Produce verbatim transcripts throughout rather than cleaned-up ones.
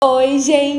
Oi,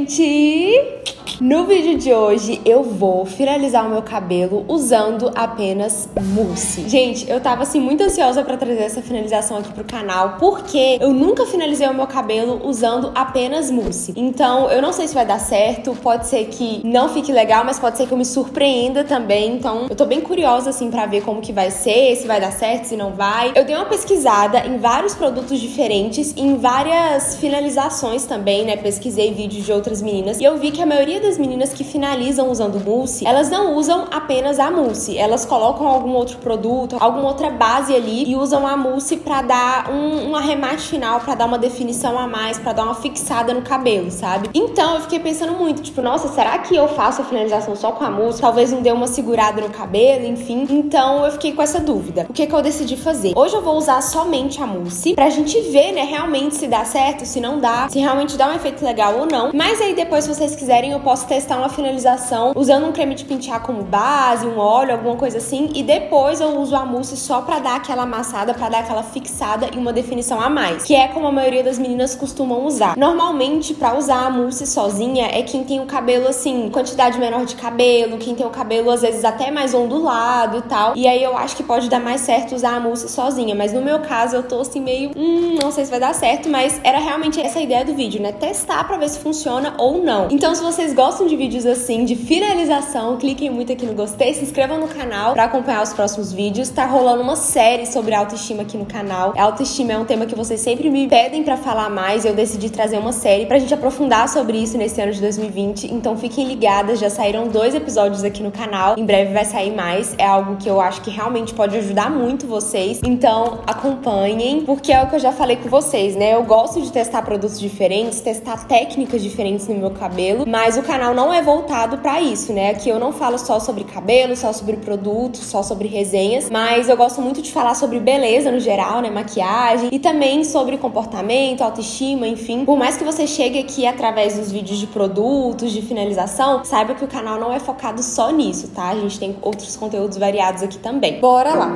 gente! No vídeo de hoje eu vou finalizar o meu cabelo usando apenas mousse. Gente, eu tava assim muito ansiosa pra trazer essa finalização aqui pro canal, porque eu nunca finalizei o meu cabelo usando apenas mousse. Então eu não sei se vai dar certo, pode ser que não fique legal, mas pode ser que eu me surpreenda também. Então eu tô bem curiosa assim pra ver como que vai ser, se vai dar certo, se não vai. Eu dei uma pesquisada em vários produtos diferentes, em várias finalizações também, né? Pesquisei vídeos de outras meninas e eu vi que a maioria das meninas que finalizam usando mousse, elas não usam apenas a mousse, elas colocam algum outro produto, alguma outra base ali e usam a mousse pra dar um, um arremate final, pra dar uma definição a mais, pra dar uma fixada no cabelo, sabe? Então eu fiquei pensando muito, tipo, nossa, será que eu faço a finalização só com a mousse? Talvez não dê uma segurada no cabelo, enfim. Então eu fiquei com essa dúvida. O que que eu decidi fazer? Hoje eu vou usar somente a mousse pra gente ver, né, realmente se dá certo, se não dá, se realmente dá um efeito legal ou não. Mas aí depois, se vocês quiserem, eu posso testar uma finalização usando um creme de pentear como base, um óleo, alguma coisa assim, e depois eu uso a mousse só pra dar aquela amassada, pra dar aquela fixada e uma definição a mais, que é como a maioria das meninas costumam usar. Normalmente, pra usar a mousse sozinha, é quem tem o cabelo, assim, quantidade menor de cabelo, quem tem o cabelo, às vezes, até mais ondulado e tal, e aí eu acho que pode dar mais certo usar a mousse sozinha, mas no meu caso, eu tô assim, meio, hum, não sei se vai dar certo, mas era realmente essa a ideia do vídeo, né? Testar pra ver se funciona ou não. Então, se vocês gostam de vídeos assim, de finalização, cliquem muito aqui no gostei, se inscrevam no canal pra acompanhar os próximos vídeos. Tá rolando uma série sobre autoestima aqui no canal. A autoestima é um tema que vocês sempre me pedem pra falar mais, eu decidi trazer uma série pra gente aprofundar sobre isso nesse ano de dois mil e vinte, então fiquem ligadas, já saíram dois episódios aqui no canal, em breve vai sair mais, é algo que eu acho que realmente pode ajudar muito vocês, então acompanhem, porque é o que eu já falei com vocês, né? Eu gosto de testar produtos diferentes, testar técnicas diferentes no meu cabelo, mas o canal não é voltado pra isso, né? Aqui eu não falo só sobre cabelo, só sobre produtos, só sobre resenhas, mas eu gosto muito de falar sobre beleza no geral, né? Maquiagem e também sobre comportamento, autoestima, enfim. Por mais que você chegue aqui através dos vídeos de produtos, de finalização, saiba que o canal não é focado só nisso, tá? A gente tem outros conteúdos variados aqui também. Bora lá!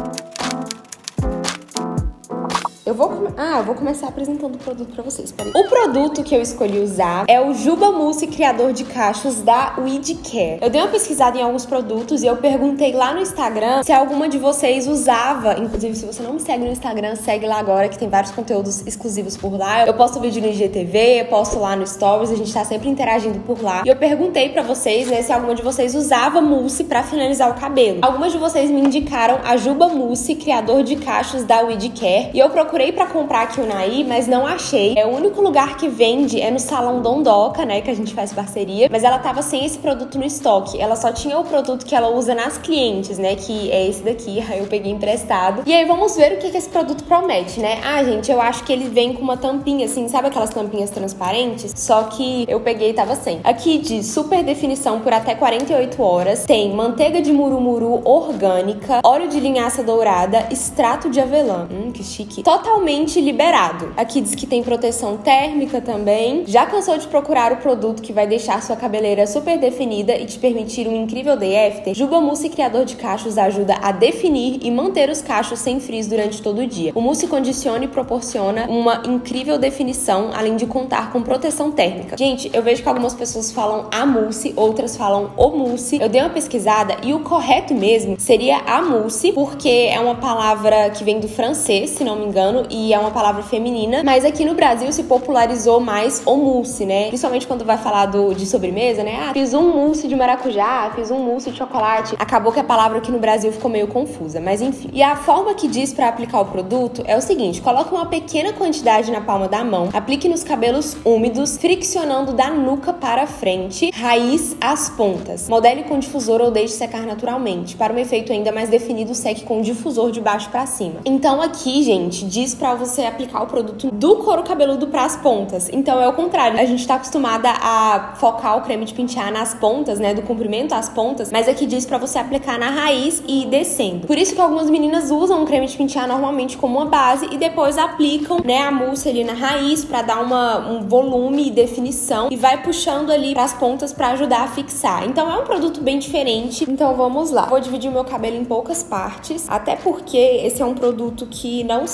Eu vou, come... ah, eu vou começar apresentando o produto pra vocês. Peraí. O produto que eu escolhi usar é o Juba Mousse Criador de Cachos da Weed Care. Eu dei uma pesquisada em alguns produtos e eu perguntei lá no Instagram se alguma de vocês usava. Inclusive, se você não me segue no Instagram, segue lá agora, que tem vários conteúdos exclusivos por lá. Eu posto vídeo no I G T V, eu posto lá no Stories, a gente tá sempre interagindo por lá. E eu perguntei pra vocês, né, se alguma de vocês usava mousse pra finalizar o cabelo. Algumas de vocês me indicaram a Juba Mousse Criador de Cachos da Weed Care e eu procurei Procurei pra comprar aqui o Naí, mas não achei. É o único lugar que vende é no Salão Dondoca, né, que a gente faz parceria, mas ela tava sem esse produto no estoque. Ela só tinha o produto que ela usa nas clientes, né, que é esse daqui, aí eu peguei emprestado. E aí vamos ver o que que esse produto promete, né? Ah, gente, eu acho que ele vem com uma tampinha, assim, sabe aquelas tampinhas transparentes? Só que eu peguei e tava sem. Aqui diz super definição por até quarenta e oito horas, tem manteiga de murumuru orgânica, óleo de linhaça dourada, extrato de avelã. Hum, que chique. Total Totalmente liberado. Aqui diz que tem proteção térmica também. Já cansou de procurar o produto que vai deixar sua cabeleira super definida e te permitir um incrível day after? Juba Mousse Criador de Cachos ajuda a definir e manter os cachos sem frizz durante todo o dia. O mousse condiciona e proporciona uma incrível definição, além de contar com proteção térmica. Gente, eu vejo que algumas pessoas falam a mousse, outras falam o mousse. Eu dei uma pesquisada e o correto mesmo seria a mousse, porque é uma palavra que vem do francês, se não me engano, e é uma palavra feminina, mas aqui no Brasil se popularizou mais o mousse, né? Principalmente quando vai falar do, de sobremesa, né? Ah, fiz um mousse de maracujá, fiz um mousse de chocolate. Acabou que a palavra aqui no Brasil ficou meio confusa, mas enfim. E a forma que diz pra aplicar o produto é o seguinte: coloque uma pequena quantidade na palma da mão, aplique nos cabelos úmidos, friccionando da nuca para frente, raiz às pontas. Modele com difusor ou deixe secar naturalmente. Para um efeito ainda mais definido, seque com o difusor de baixo pra cima. Então aqui, gente, diz pra você aplicar o produto do couro cabeludo pras pontas. Então é o contrário. A gente tá acostumada a focar o creme de pentear nas pontas, né? Do comprimento às pontas. Mas aqui diz pra você aplicar na raiz e ir descendo. Por isso que algumas meninas usam o creme de pentear normalmente como uma base e depois aplicam, né, a mousse ali na raiz pra dar uma, um volume e definição. E vai puxando ali pras pontas pra ajudar a fixar. Então é um produto bem diferente. Então vamos lá. Vou dividir o meu cabelo em poucas partes. Até porque esse é um produto que não se usa em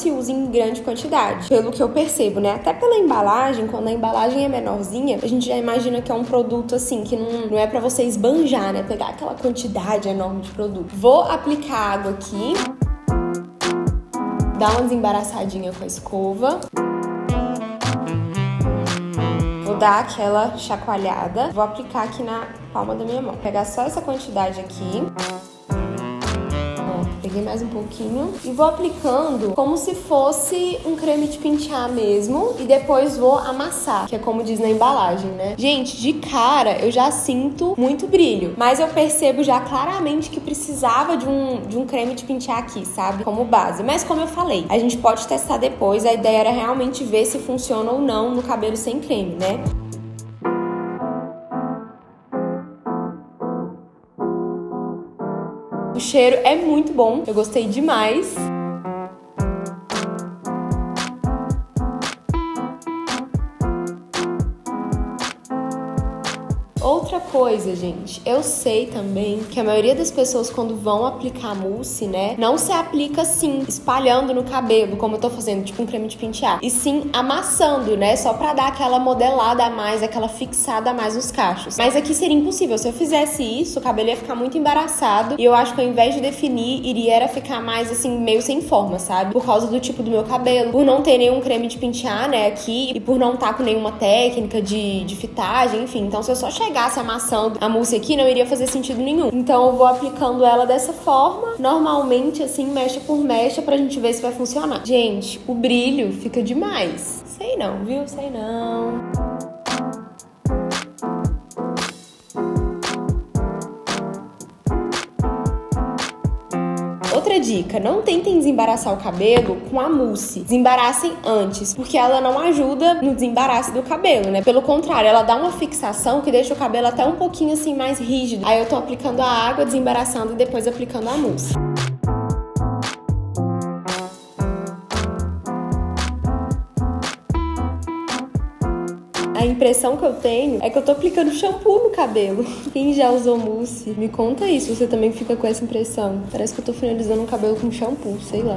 em grande quantidade, pelo que eu percebo, né? Até pela embalagem, quando a embalagem é menorzinha, a gente já imagina que é um produto assim, que não, não é pra você esbanjar, né? Pegar aquela quantidade enorme de produto. Vou aplicar água aqui, dar uma desembaraçadinha com a escova. Vou dar aquela chacoalhada. Vou aplicar aqui na palma da minha mão. Vou pegar só essa quantidade aqui. Ó, peguei mais um pouquinho. E vou aplicando como se fosse um creme de pentear mesmo. E depois vou amassar, que é como diz na embalagem, né? Gente, de cara eu já sinto muito brilho. Mas eu percebo já claramente que precisava de um, de um creme de pentear aqui, sabe? Como base. Mas como eu falei, a gente pode testar depois. A ideia era realmente ver se funciona ou não no cabelo sem creme, né? O cheiro é muito bom, eu gostei demais. Outra coisa, gente, eu sei também que a maioria das pessoas quando vão aplicar mousse, né, não se aplica assim, espalhando no cabelo, como eu tô fazendo, tipo um creme de pentear, e sim amassando, né, só pra dar aquela modelada a mais, aquela fixada a mais nos cachos. Mas aqui seria impossível, se eu fizesse isso, o cabelo ia ficar muito embaraçado e eu acho que ao invés de definir, iria era ficar mais assim, meio sem forma, sabe? Por causa do tipo do meu cabelo, por não ter nenhum creme de pentear, né, aqui, e por não estar com nenhuma técnica de, de fitagem, enfim. Então se eu só chegasse amassando a mousse aqui, não iria fazer sentido nenhum. Então eu vou aplicando ela dessa forma, normalmente assim, mecha por mecha, pra gente ver se vai funcionar. Gente, o brilho fica demais. Sei não, viu? Sei não. Outra dica, não tentem desembaraçar o cabelo com a mousse. Desembarassem antes, porque ela não ajuda no desembaraço do cabelo, né? Pelo contrário, ela dá uma fixação que deixa o cabelo até um pouquinho assim mais rígido. Aí eu tô aplicando a água, desembaraçando e depois aplicando a mousse. A impressão que eu tenho é que eu tô aplicando shampoo no cabelo. Quem já usou mousse, me conta isso, você também fica com essa impressão. Parece que eu tô finalizando o cabelo com shampoo, sei lá.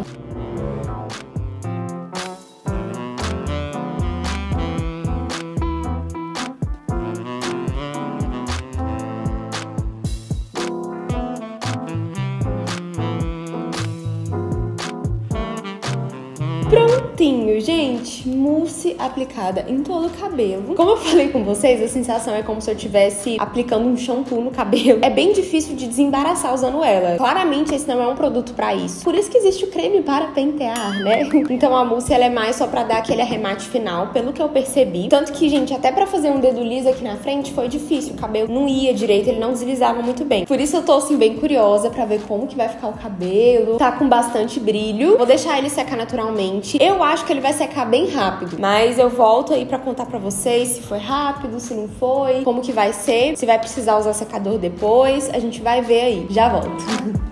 Prontinho, gente, mousse aplicada em todo o cabelo. Como eu falei com vocês, a sensação é como se eu estivesse aplicando um shampoo no cabelo. É bem difícil de desembaraçar usando ela. Claramente esse não é um produto pra isso. Por isso que existe o creme para pentear, né? Então a mousse ela é mais só pra dar aquele arremate final, pelo que eu percebi. Tanto que, gente, até pra fazer um dedo liso aqui na frente foi difícil. O cabelo não ia direito, ele não deslizava muito bem. Por isso eu tô, assim, bem curiosa pra ver como que vai ficar o cabelo. Tá com bastante brilho. Vou deixar ele secar naturalmente. Eu acho que ele vai secar bem rápido, mas eu volto aí pra contar pra vocês se foi rápido, se não foi, como que vai ser, se vai precisar usar secador depois, a gente vai ver aí. Já volto.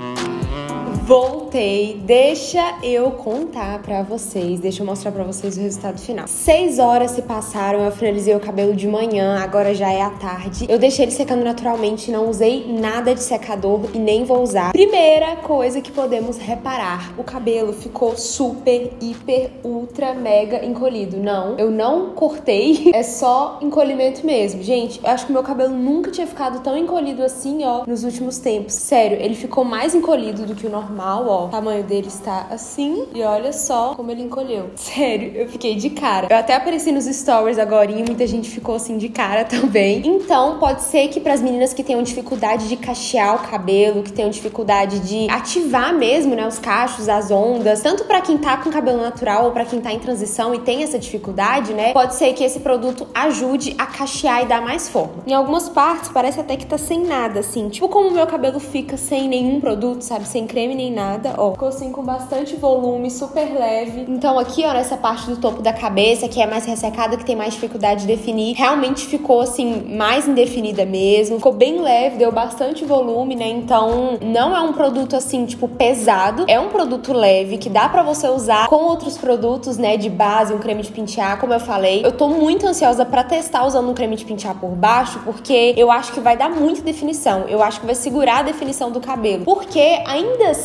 Voltei, deixa eu contar pra vocês, deixa eu mostrar pra vocês o resultado final. Seis horas se passaram, eu finalizei o cabelo de manhã, agora já é à tarde. Eu deixei ele secando naturalmente, não usei nada de secador e nem vou usar. Primeira coisa que podemos reparar, o cabelo ficou super, hiper, ultra, mega encolhido. Não, eu não cortei, é só encolhimento mesmo. Gente, eu acho que meu cabelo nunca tinha ficado tão encolhido assim, ó, nos últimos tempos. Sério, ele ficou mais encolhido do que o normal. Ó, o tamanho dele está assim e olha só como ele encolheu. Sério, eu fiquei de cara. Eu até apareci nos stories agora e muita gente ficou assim de cara também. Então, pode ser que pras meninas que tenham dificuldade de cachear o cabelo, que tenham dificuldade de ativar mesmo, né, os cachos, as ondas, tanto pra quem tá com cabelo natural ou pra quem tá em transição e tem essa dificuldade, né, pode ser que esse produto ajude a cachear e dar mais forma. Em algumas partes, parece até que tá sem nada, assim, tipo como o meu cabelo fica sem nenhum produto, sabe, sem creme nem nada, ó. Ficou assim com bastante volume, super leve. Então aqui, ó, nessa parte do topo da cabeça, que é mais ressecada, que tem mais dificuldade de definir, realmente ficou assim, mais indefinida mesmo. Ficou bem leve, deu bastante volume, né? Então não é um produto assim, tipo, pesado. É um produto leve, que dá pra você usar com outros produtos, né? De base, um creme de pentear, como eu falei. Eu tô muito ansiosa pra testar usando um creme de pentear por baixo, porque eu acho que vai dar muita definição. Eu acho que vai segurar a definição do cabelo. Porque ainda assim,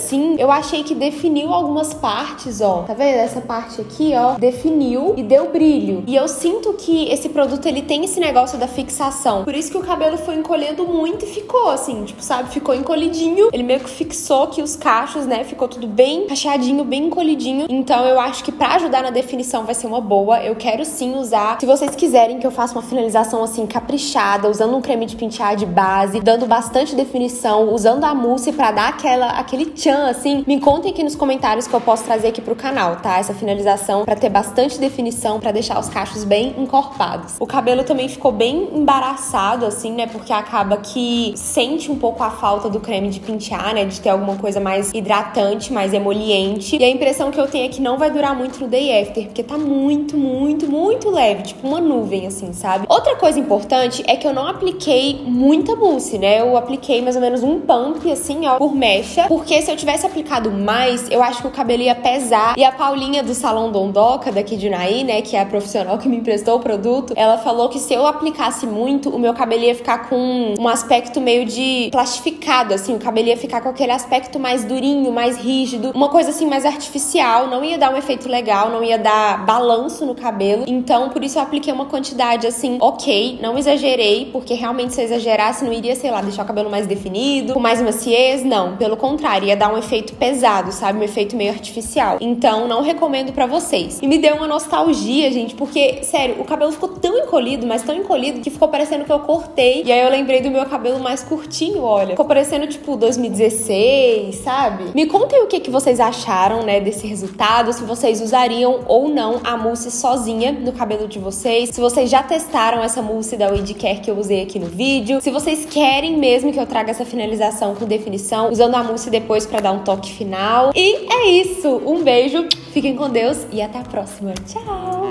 assim, eu achei que definiu algumas partes, ó. Tá vendo? Essa parte aqui, ó, definiu e deu brilho. E eu sinto que esse produto, ele tem esse negócio da fixação. Por isso que o cabelo foi encolhendo muito e ficou assim, tipo, sabe? Ficou encolhidinho. Ele meio que fixou aqui os cachos, né? Ficou tudo bem cacheadinho, bem encolhidinho. Então eu acho que pra ajudar na definição vai ser uma boa. Eu quero sim usar. Se vocês quiserem que eu faça uma finalização assim, caprichada, usando um creme de pentear de base, dando bastante definição, usando a mousse pra dar aquela, aquele tchan, assim, me contem aqui nos comentários que eu posso trazer aqui pro canal, tá? Essa finalização pra ter bastante definição, pra deixar os cachos bem encorpados. O cabelo também ficou bem embaraçado, assim, né? Porque acaba que sente um pouco a falta do creme de pentear, né? De ter alguma coisa mais hidratante, mais emoliente. E a impressão que eu tenho é que não vai durar muito no day after, porque tá muito, muito, muito leve, tipo uma nuvem, assim, sabe? Outra coisa importante é que eu não apliquei muita mousse, né? Eu apliquei mais ou menos um pump, assim, ó, por mecha, porque se eu tivesse aplicado mais, eu acho que o cabelo ia pesar. E a Paulinha do Salão Dondoca, daqui de Naí, né, que é a profissional que me emprestou o produto, ela falou que se eu aplicasse muito, o meu cabelo ia ficar com um aspecto meio de plastificado, assim, o cabelo ia ficar com aquele aspecto mais durinho, mais rígido, uma coisa assim mais artificial, não ia dar um efeito legal, não ia dar balanço no cabelo. Então, por isso eu apliquei uma quantidade assim, ok, não exagerei, porque realmente se eu exagerasse, não iria, sei lá, deixar o cabelo mais definido, com mais maciez, não, pelo contrário, ia dar um efeito pesado, sabe, um efeito meio artificial. Então, não recomendo pra vocês. E me deu uma nostalgia, gente, porque, sério, o cabelo ficou tão encolhido, mas tão encolhido, que ficou parecendo que eu cortei. E aí eu lembrei do meu cabelo mais curtinho, olha. Ficou parecendo, tipo, dois mil e dezesseis, sabe? Me contem o que, que vocês acharam, né, desse resultado, se vocês usariam ou não a mousse sozinha no cabelo de vocês, se vocês já testaram essa mousse da Weed Care que eu usei aqui no vídeo, se vocês querem mesmo que eu traga essa finalização com definição, usando a mousse depois pra dar um toque final. E é isso! Um beijo, fiquem com Deus e até a próxima. Tchau!